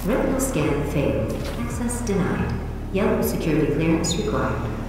Retinal scan failed. Access denied. Yellow security clearance required.